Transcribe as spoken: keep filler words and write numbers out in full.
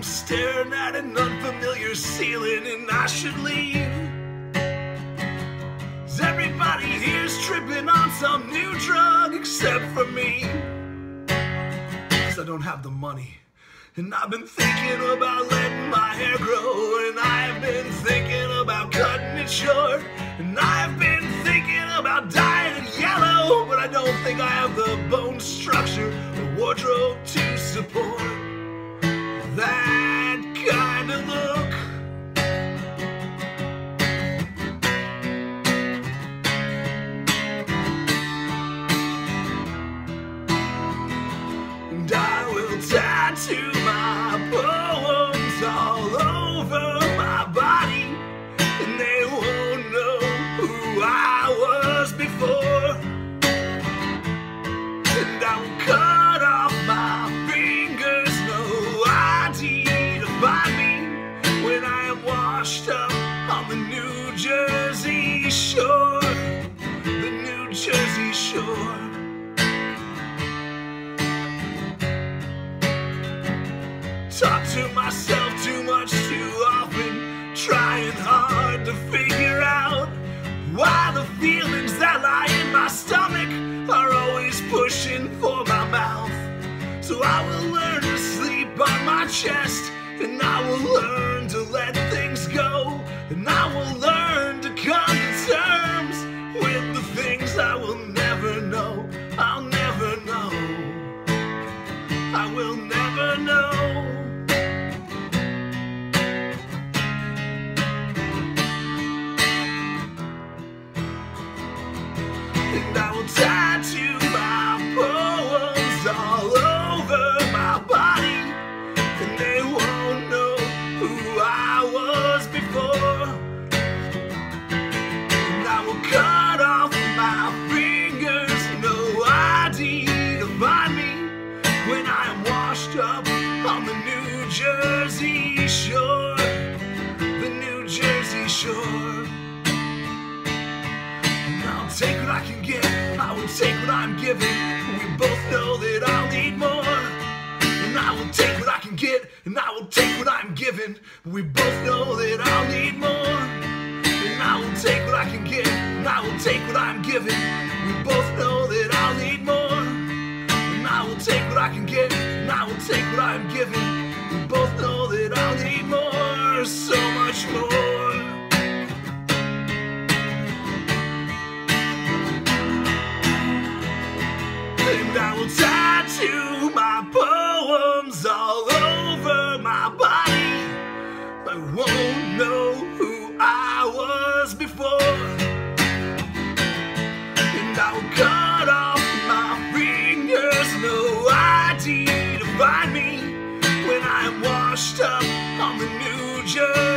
I'm staring at an unfamiliar ceiling and I should leave. Everybody here's tripping on some new drug except for me. Cause I don't have the money. And I've been thinking about letting my hair grow, and I've been thinking about cutting it short, and I've been thinking about dyeing it yellow, but I don't think I have the bone structure or wardrobe to support that kind of look. And I will tattoo my poems all over my body, and they won't know who I was before. And I will cut off my fingers, no I D to find me when I am washed up on the New Jersey shore, the New Jersey shore. Talk to myself too much too often, trying hard to figure out why the feelings that lie in my stomach are always pushing for my mouth. So I will learn to sleep on my chest, and I will learn to let things go, and I will learn to come to terms with the things I will never know. I'll never know. I will never know. And I will tattoo my poems all over my body, and they won't know who I was before. And I will cut off my fingers, no I D to find me when I am washed up on the New Jersey shore, the New Jersey shore. Take what I can get, I will take what I'm given. We both know that I'll need more. And I will take what I can get, and I will take what I'm given. We both know that I'll need more. And I will take what I can get, and I will take what I'm given. We both know that I'll need more. And I will take what I can get, and I will take what I'm given. We both know that I'll need more, so much more. And I will tattoo my poems all over my body. I won't know who I was before. And I will cut off my fingers, no I D to find me when I am washed up on the New Jersey